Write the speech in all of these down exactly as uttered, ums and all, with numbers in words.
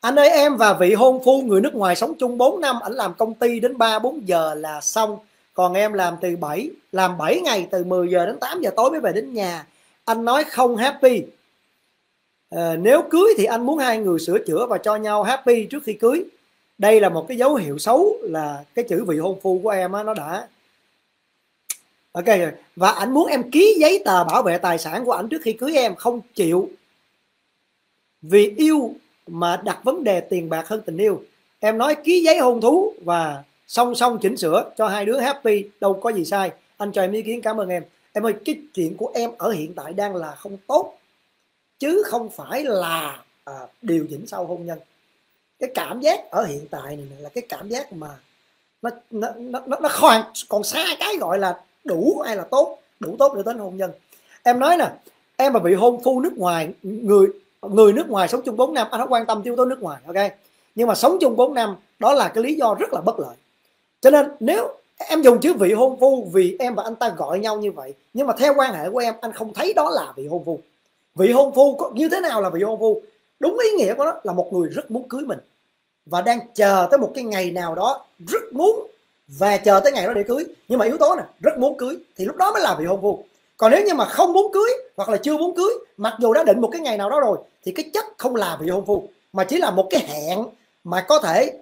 Anh ơi, em và vị hôn phu người nước ngoài sống chung bốn năm, ảnh làm công ty đến ba bốn giờ là xong. Còn em làm từ bảy làm bảy ngày từ mười giờ đến tám giờ tối mới về đến nhà. Anh nói không happy. À, nếu cưới thì anh muốn hai người sửa chữa và cho nhau happy trước khi cưới. Đây là một cái dấu hiệu xấu, là cái chữ vị hôn phu của em á, nó đã ok rồi. Và anh muốn em ký giấy tờ bảo vệ tài sản của anh trước khi cưới em, không chịu. Vì yêu mà đặt vấn đề tiền bạc hơn tình yêu. Em nói ký giấy hôn thú và song song chỉnh sửa cho hai đứa happy, đâu có gì sai. Anh cho em ý kiến, cảm ơn em. Em ơi, cái chuyện của em ở hiện tại đang là không tốt, chứ không phải là à, điều chỉnh sau hôn nhân. Cái cảm giác ở hiện tại này là cái cảm giác mà nó nó nó nó khoan còn xa cái gọi là đủ hay là tốt, đủ tốt để đến hôn nhân. Em nói nè, em mà bị hôn phu nước ngoài, người người nước ngoài sống chung bốn năm, anh không quan tâm yếu tố nước ngoài, ok, nhưng mà sống chung bốn năm đó là cái lý do rất là bất lợi. Cho nên nếu em dùng chữ vị hôn phu vì em và anh ta gọi nhau như vậy, nhưng mà theo quan hệ của em, anh không thấy đó là vị hôn phu. Vị hôn phu có như thế nào là vị hôn phu? Đúng ý nghĩa của nó là một người rất muốn cưới mình và đang chờ tới một cái ngày nào đó rất muốn, và chờ tới ngày đó để cưới. Nhưng mà yếu tố này rất muốn cưới thì lúc đó mới là vị hôn phu. Còn nếu như mà không muốn cưới hoặc là chưa muốn cưới, mặc dù đã định một cái ngày nào đó rồi, thì cái chất không là vị hôn phu, mà chỉ là một cái hẹn mà có thể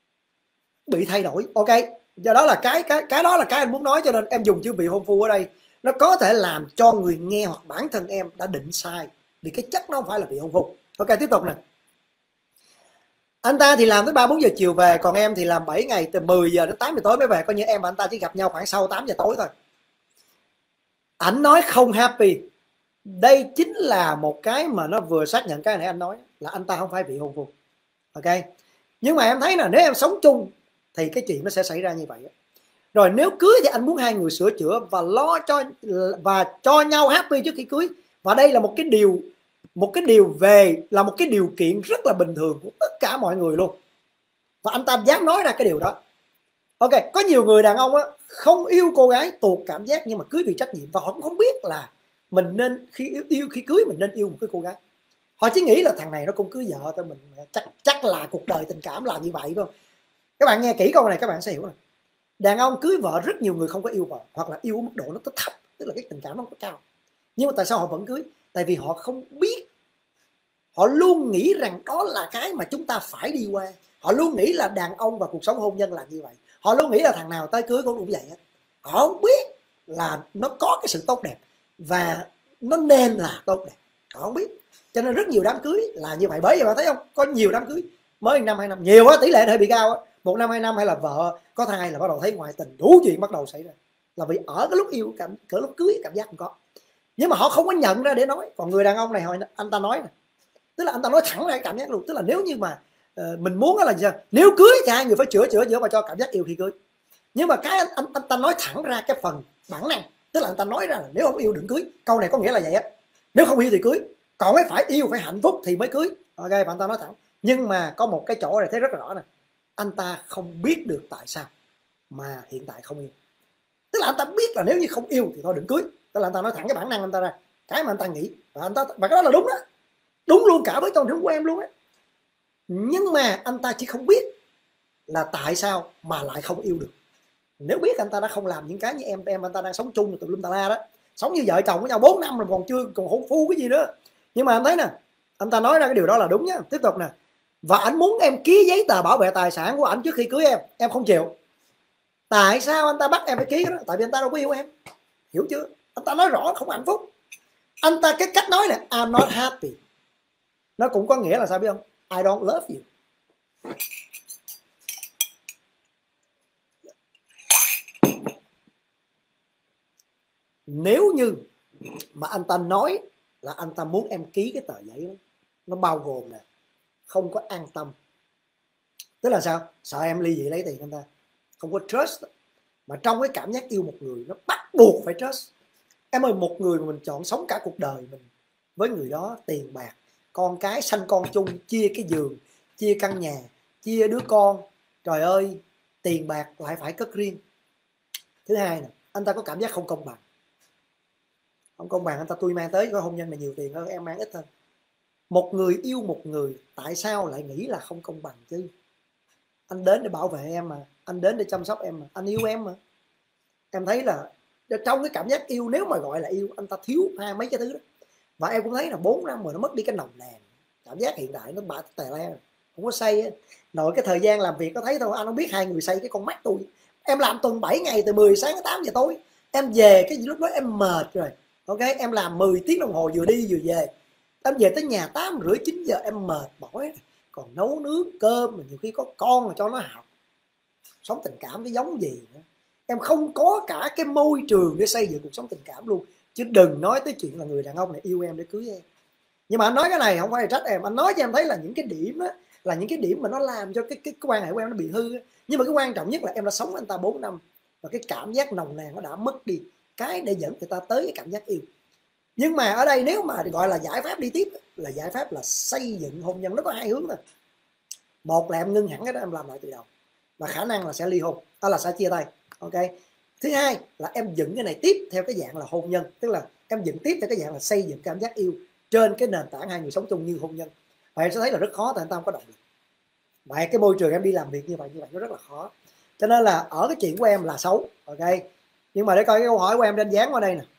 bị thay đổi. Ok, do đó là cái cái cái đó là cái anh muốn nói. Cho nên em dùng chữ vị hôn phu ở đây, nó có thể làm cho người nghe hoặc bản thân em đã định sai, vì cái chất nó không phải là vị hôn phu. Ok, tiếp tục nè. Anh ta thì làm tới ba bốn giờ chiều về, còn em thì làm bảy ngày từ mười giờ đến tám giờ tối mới về. Coi như em và anh ta chỉ gặp nhau khoảng sau tám giờ tối thôi. Ảnh nói không happy. Đây chính là một cái mà nó vừa xác nhận cái này anh nói, là anh ta không phải vị hôn phu. Ok, nhưng mà em thấy là nếu em sống chung thì cái chuyện nó sẽ xảy ra như vậy. Rồi nếu cưới thì anh muốn hai người sửa chữa và lo cho và cho nhau happy trước khi cưới. Và đây là một cái điều một cái điều về là một cái điều kiện rất là bình thường của tất cả mọi người luôn. Và anh ta dám nói ra cái điều đó. Ok, có nhiều người đàn ông á, không yêu cô gái tuột cảm giác, nhưng mà cưới vì trách nhiệm. Và họ cũng không biết là mình nên khi yêu, yêu khi cưới mình nên yêu một cái cô gái. Họ chỉ nghĩ là thằng này nó cũng cưới vợ thôi, mình chắc chắc là cuộc đời tình cảm là như vậy, phải không? Các bạn nghe kỹ câu này các bạn sẽ hiểu này. Đàn ông cưới vợ, rất nhiều người không có yêu vợ, hoặc là yêu ở mức độ nó thấp, tức là cái tình cảm nó không có cao. Nhưng mà tại sao họ vẫn cưới? Tại vì họ không biết, họ luôn nghĩ rằng đó là cái mà chúng ta phải đi qua. Họ luôn nghĩ là đàn ông và cuộc sống hôn nhân là như vậy. Họ luôn nghĩ là thằng nào tới cưới cũng cũng vậy hết. Họ không biết là nó có cái sự tốt đẹp và nó nên là tốt đẹp. Họ không biết. Cho nên rất nhiều đám cưới là như vậy. Bởi vì bạn thấy không, có nhiều đám cưới mới năm hai năm, nhiều á, tỷ lệ hơi bị cao á, một năm hai năm hay là vợ có thai là bắt đầu thấy ngoại tình, đủ chuyện bắt đầu xảy ra. Là vì ở cái lúc yêu cảm, cỡ lúc cưới cảm giác không có, nhưng mà họ không có nhận ra để nói. Còn người đàn ông này họ, anh ta nói này, tức là anh ta nói thẳng ra cái cảm giác luôn. Tức là nếu như mà uh, mình muốn là sao? Nếu cưới thì hai người phải chữa chữa chữa và cho cảm giác yêu khi cưới. Nhưng mà cái anh, anh, anh ta nói thẳng ra cái phần bản năng, tức là anh ta nói ra là nếu không yêu đừng cưới. Câu này có nghĩa là vậy á, nếu không yêu thì cưới, còn mới phải yêu, phải hạnh phúc thì mới cưới. Ok, và anh ta nói thẳng. Nhưng mà có một cái chỗ này thấy rất là rõ nè, anh ta không biết được tại sao mà hiện tại không yêu. Tức là anh ta biết là nếu như không yêu thì thôi đừng cưới. Tức là anh ta nói thẳng cái bản năng anh ta ra, cái mà anh ta nghĩ, và anh ta, và cái đó là đúng đó, đúng luôn cả với trong tình huống của em luôn á. Nhưng mà anh ta chỉ không biết là tại sao mà lại không yêu được. Nếu biết anh ta đã không làm những cái như em em anh ta đang sống chung tùm lum tà la đó, sống như vợ chồng với nhau bốn năm rồi còn chưa còn hôn phu cái gì nữa. Nhưng mà anh thấy nè, anh ta nói ra cái điều đó là đúng nhá. Tiếp tục nè. Và anh muốn em ký giấy tờ bảo vệ tài sản của anh trước khi cưới em, em không chịu. Tại sao anh ta bắt em phải ký đó? Tại vì anh ta đâu có yêu em, hiểu chưa? Anh ta nói rõ không hạnh phúc. Anh ta cái cách nói này, I'm not happy, nó cũng có nghĩa là sao biết không? I don't love you. Nếu như mà anh ta nói là anh ta muốn em ký cái tờ giấy đó, nó bao gồm nè, không có an tâm. Tức là sao? Sợ em ly dị lấy tiền anh ta, không có trust. Mà trong cái cảm giác yêu một người, nó bắt buộc phải trust. Em ơi, một người mà mình chọn sống cả cuộc đời mình với người đó, tiền bạc, con cái, sanh con chung, chia cái giường, chia căn nhà, chia đứa con, trời ơi, tiền bạc lại phải cất riêng. Thứ hai nè, anh ta có cảm giác không công bằng. Không công bằng, anh ta tôi mang tới cái hôn nhân này nhiều tiền hơn, em mang ít hơn. Một người yêu một người, tại sao lại nghĩ là không công bằng chứ? Anh đến để bảo vệ em mà, anh đến để chăm sóc em mà, anh yêu em mà. Em thấy là trong cái cảm giác yêu, nếu mà gọi là yêu, anh ta thiếu hai mấy cái thứ đó. Và em cũng thấy là bốn năm rồi nó mất đi cái nồng nàn. Cảm giác hiện tại nó bả tè le, không có say. Nội cái thời gian làm việc có thấy thôi, anh không biết hai người say cái con mắt tôi. Em làm tuần bảy ngày từ mười sáng đến tám giờ tối. Em về cái lúc đó em mệt rồi. Ok, em làm mười tiếng đồng hồ vừa đi vừa về. Em về tới nhà tám rưỡi chín giờ em mệt mỏi. Còn nấu nướng cơm mà nhiều khi có con mà cho nó học. Sống tình cảm cái giống gì nữa. Em không có cả cái môi trường để xây dựng cuộc sống tình cảm luôn. Chứ đừng nói tới chuyện là người đàn ông này yêu em để cưới em. Nhưng mà anh nói cái này không phải là trách em, anh nói cho em thấy là những cái điểm đó, là những cái điểm mà nó làm cho cái, cái, cái quan hệ của em nó bị hư. Nhưng mà cái quan trọng nhất là em đã sống với anh ta bốn năm và cái cảm giác nồng nàn nó đã mất đi, cái để dẫn người ta tới cái cảm giác yêu. Nhưng mà ở đây nếu mà gọi là giải pháp đi tiếp là giải pháp là xây dựng hôn nhân, nó có hai hướng thôi. Một là em ngưng hẳn cái đó, em làm lại từ đầu và khả năng là sẽ ly hôn, đó là sẽ chia tay. Ok. Thứ hai là em dựng cái này tiếp theo cái dạng là hôn nhân, tức là em dựng tiếp theo cái dạng là xây dựng cảm giác yêu trên cái nền tảng hai người sống chung như hôn nhân. Và em sẽ thấy là rất khó, tại anh ta không có động lực. Vậy cái môi trường em đi làm việc như vậy như vậy nó rất là khó. Cho nên là ở cái chuyện của em là xấu. Ok. Nhưng mà để coi cái câu hỏi của em, trên dán qua đây nè.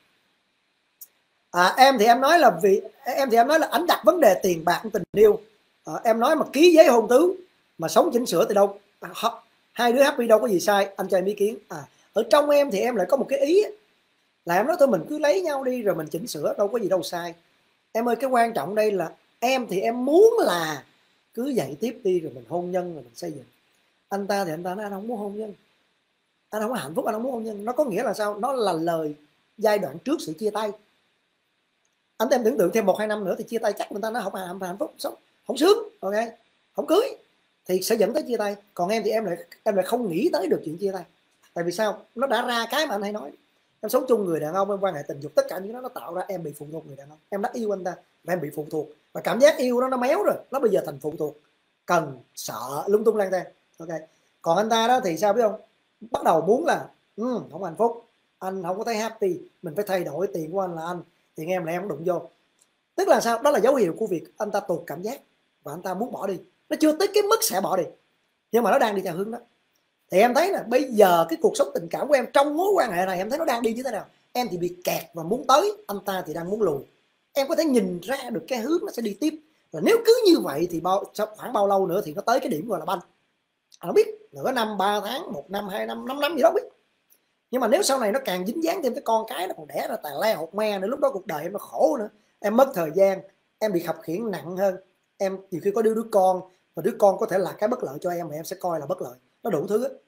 À, em thì em nói là vì em thì em nói là ảnh đặt vấn đề tiền bạc tình yêu. À, em nói mà ký giấy hôn thú mà sống chỉnh sửa thì đâu, hai đứa happy đâu có gì sai. Anh cho em ý kiến. À, ở trong em thì em lại có một cái ý là em nói thôi mình cứ lấy nhau đi rồi mình chỉnh sửa, đâu có gì đâu sai. Em ơi, cái quan trọng đây là em thì em muốn là cứ dạy tiếp đi rồi mình hôn nhân rồi mình xây dựng. Anh ta thì anh ta nói anh không muốn hôn nhân, anh không có hạnh phúc, anh không muốn hôn nhân. Nó có nghĩa là sao? Nó là lời giai đoạn trước sự chia tay. Anh em tưởng tượng thêm một hai năm nữa thì chia tay chắc người ta nó không hạnh hạnh phúc, sống không sướng. Ok, không cưới thì sẽ dẫn tới chia tay. Còn em thì em lại em lại không nghĩ tới được chuyện chia tay. Tại vì sao? Nó đã ra cái mà anh hay nói, em sống chung người đàn ông, em quan hệ tình dục, tất cả những đó nó tạo ra em bị phụ thuộc người đàn ông. Em đã yêu anh ta và em bị phụ thuộc, và cảm giác yêu đó nó méo rồi, nó bây giờ thành phụ thuộc, cần sợ lung tung lang tan. Ok. Còn anh ta đó thì sao biết không? Bắt đầu muốn là ừ, không hạnh phúc, anh không có thấy happy, mình phải thay đổi, tiền của anh là anh, tiền em là em không đụng vô. Tức là sao? Đó là dấu hiệu của việc anh ta tụt cảm giác và anh ta muốn bỏ đi. Nó chưa tới cái mức sẽ bỏ đi, nhưng mà nó đang đi theo hướng đó. Thì em thấy là bây giờ cái cuộc sống tình cảm của em trong mối quan hệ này, em thấy nó đang đi như thế nào? Em thì bị kẹt và muốn tới, anh ta thì đang muốn lùi. Em có thể nhìn ra được cái hướng nó sẽ đi tiếp. Và nếu cứ như vậy thì bao khoảng bao lâu nữa thì nó tới cái điểm gọi là banh. Anh không biết, nửa năm, ba tháng, một năm, hai năm, năm năm gì đó không biết. Nhưng mà nếu sau này nó càng dính dáng thêm cái con cái, nó còn đẻ ra tài le hột me nữa, lúc đó cuộc đời em nó khổ nữa. Em mất thời gian, em bị khập khiễng nặng hơn. Em nhiều khi có đứa đứa con, và đứa con có thể là cái bất lợi cho em mà em sẽ coi là bất lợi. Nó đủ thứ ấy.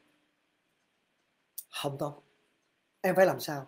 Không tốt. Em phải làm sao?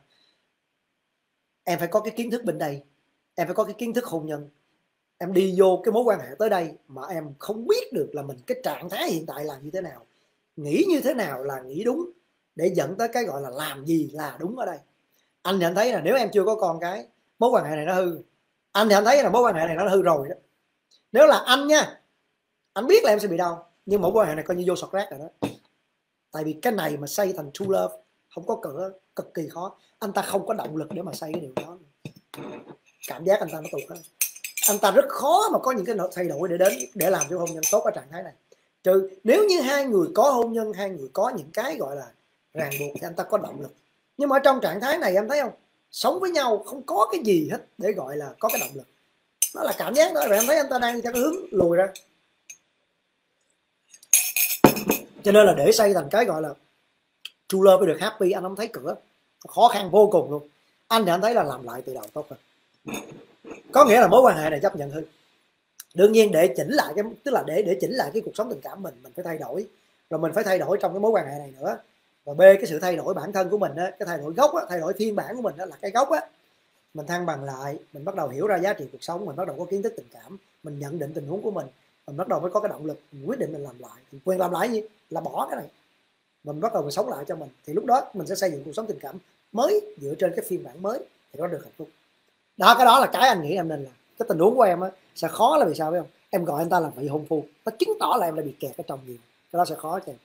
Em phải có cái kiến thức bên đây, em phải có cái kiến thức hôn nhân. Em đi vô cái mối quan hệ tới đây mà em không biết được là mình cái trạng thái hiện tại là như thế nào, nghĩ như thế nào là nghĩ đúng, để dẫn tới cái gọi là làm gì là đúng ở đây. Anh thì anh thấy là nếu em chưa có con cái, mối quan hệ này nó hư. Anh thì anh thấy là mối quan hệ này nó hư rồi đó. Nếu là anh nha, anh biết là em sẽ bị đau, nhưng mối quan hệ này coi như vô sọt rác rồi đó. Tại vì cái này mà xây thành true love không có cửa, cực kỳ khó. Anh ta không có động lực để mà xây cái điều đó. Cảm giác anh ta nó tụt hết. Anh ta rất khó mà có những cái thay đổi để đến để làm cho hôn nhân tốt ở trạng thái này. Trừ nếu như hai người có hôn nhân, hai người có những cái gọi là ràng buộc thì anh ta có động lực. Nhưng mà ở trong trạng thái này em thấy không, sống với nhau không có cái gì hết để gọi là có cái động lực. Nó là cảm giác đó, rồi em thấy anh ta đang đi theo cái hướng lùi ra. Cho nên là để xây thành cái gọi là true love mới được happy, anh không thấy cửa, khó khăn vô cùng luôn. Anh thì anh thấy là làm lại từ đầu tốt hơn. Có nghĩa là mối quan hệ này chấp nhận hư. Đương nhiên để chỉnh lại cái, tức là để để chỉnh lại cái cuộc sống tình cảm mình mình phải thay đổi, rồi mình phải thay đổi trong cái mối quan hệ này nữa. Và B, cái sự thay đổi bản thân của mình á, cái thay đổi gốc á, thay đổi phiên bản của mình đó là cái gốc á. Mình thăng bằng lại, mình bắt đầu hiểu ra giá trị cuộc sống, mình bắt đầu có kiến thức tình cảm, mình nhận định tình huống của mình, mình bắt đầu mới có cái động lực, mình quyết định mình làm lại. Thì quyền làm lại gì? Là bỏ cái này, mình bắt đầu mình sống lại cho mình. Thì lúc đó mình sẽ xây dựng cuộc sống tình cảm mới dựa trên cái phiên bản mới thì nó được hạnh phúc. Đó, cái đó là cái anh nghĩ em nên là cái tình huống của em á sẽ khó là vì sao biết không? Em gọi anh ta là vị hôn phu, nó chứng tỏ là em đã bị kẹt ở trong nhiều, cái đó sẽ khó cho em.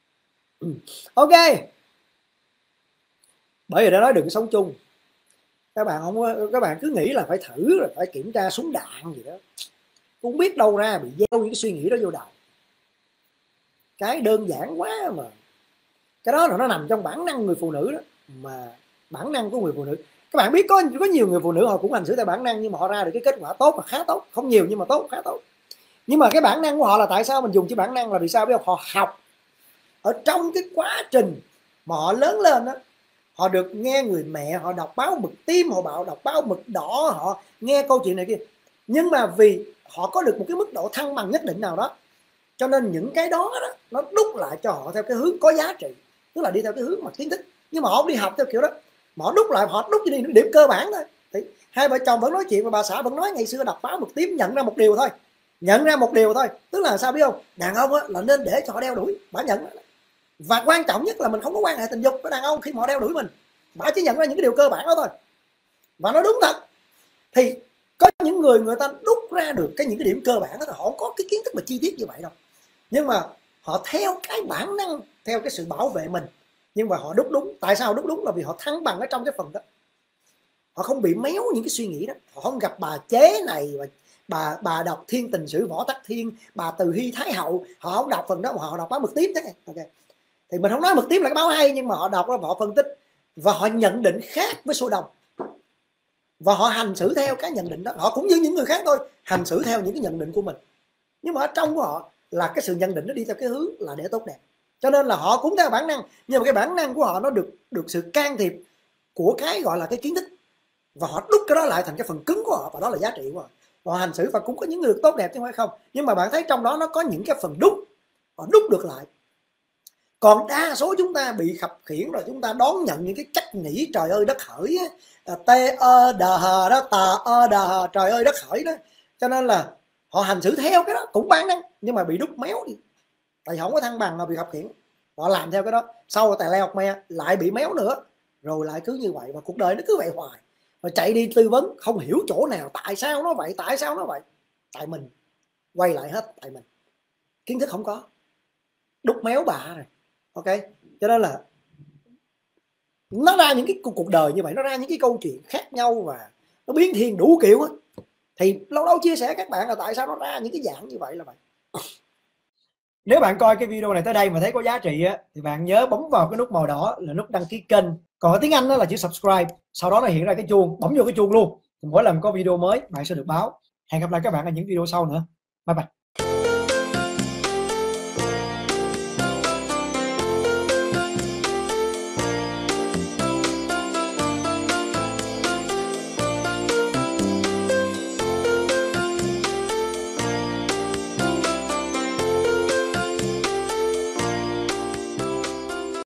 Ừ. Ok, bởi vì đã nói đừng sống chung, Các bạn không, các bạn cứ nghĩ là phải thử rồi phải kiểm tra súng đạn gì đó, cũng biết đâu ra bị gieo những cái suy nghĩ đó vô đầu. Cái đơn giản quá mà. Cái đó là nó nằm trong bản năng người phụ nữ đó, mà bản năng của người phụ nữ. Các bạn biết có có nhiều người phụ nữ họ cũng hành xử theo bản năng nhưng mà họ ra được cái kết quả tốt và khá tốt, không nhiều nhưng mà tốt, khá tốt. Nhưng mà cái bản năng của họ là, tại sao mình dùng chữ bản năng là vì sao biết không? Họ học ở trong cái quá trình mà họ lớn lên đó, họ được nghe người mẹ họ đọc báo mực tím, họ bảo đọc báo mực đỏ, họ nghe câu chuyện này kia, nhưng mà vì họ có được một cái mức độ thăng bằng nhất định nào đó, cho nên những cái đó, đó nó đúc lại cho họ theo cái hướng có giá trị, tức là đi theo cái hướng mà kiến thức. Nhưng mà họ không đi học theo kiểu đó, mà họ đúc lại, họ đúc cho đi điểm cơ bản thôi. Thì hai vợ chồng vẫn nói chuyện và bà xã vẫn nói ngày xưa đọc báo mực tím nhận ra một điều thôi, nhận ra một điều thôi, tức là sao biết không? Đàn ông á, là nên để cho họ đeo đuổi, bà nhận. Và quan trọng nhất là mình không có quan hệ tình dục với đàn ông khi mà họ đeo đuổi mình, bà chỉ nhận ra những cái điều cơ bản đó thôi. Và nó đúng thật. Thì có những người người ta đúc ra được cái những cái điểm cơ bản đó, họ không có cái kiến thức mà chi tiết như vậy đâu, nhưng mà họ theo cái bản năng, theo cái sự bảo vệ mình, nhưng mà họ đúc đúng. Tại sao đúc đúng? Là vì họ thăng bằng ở trong cái phần đó, họ không bị méo những cái suy nghĩ đó. Họ không gặp bà chế này, bà bà, bà đọc Thiên Tình Sử Võ Tắc Thiên, bà Từ Hy Thái Hậu, họ không đọc phần đó mà họ đọc báo mực tím thế này. Ok, thì mình không nói mực tím là cái báo hay, nhưng mà họ đọc đó, họ phân tích và họ nhận định khác với số đông, và họ hành xử theo cái nhận định đó. Họ cũng như những người khác thôi, hành xử theo những cái nhận định của mình, nhưng mà ở trong của họ là cái sự nhận định nó đi theo cái hướng là để tốt đẹp, cho nên là họ cũng theo bản năng, nhưng mà cái bản năng của họ nó được được sự can thiệp của cái gọi là cái kiến thức, và họ đúc cái đó lại thành cái phần cứng của họ, và đó là giá trị của họ. Họ hành xử và cũng có những người được tốt đẹp chứ không phải không, nhưng mà bạn thấy trong đó nó có những cái phần đúc, họ đúc được lại. Còn đa số chúng ta bị khập khiễng rồi, chúng ta đón nhận những cái cách nghĩ trời ơi đất hỡi, tê ơ đờ hờ đó, tờ ơ đờ hờ, trời ơi đất hỡi đó, cho nên là họ hành xử theo cái đó cũng bản năng, nhưng mà bị đúc méo đi, tại không có thăng bằng mà bị khập khiễng. Họ làm theo cái đó, sau rồi tài leo học me lại bị méo nữa, rồi lại cứ như vậy, và cuộc đời nó cứ vậy hoài. Rồi chạy đi tư vấn không hiểu chỗ nào, tại sao nó vậy, tại sao nó vậy, tại mình, quay lại hết tại mình, kiến thức không có, đúc méo bà rồi. Ok, cho nên là nó ra những cái cuộc đời như vậy, nó ra những cái câu chuyện khác nhau và nó biến thiên đủ kiểu á. Thì lâu lâu chia sẻ các bạn là tại sao nó ra những cái dạng như vậy là vậy. Nếu bạn coi cái video này tới đây mà thấy có giá trị á, thì bạn nhớ bấm vào cái nút màu đỏ là nút đăng ký kênh. Còn ở tiếng Anh đó là chữ subscribe, sau đó nó hiện ra cái chuông, bấm vô cái chuông luôn. Thì mỗi lần có video mới bạn sẽ được báo. Hẹn gặp lại các bạn ở những video sau nữa. Bye bye.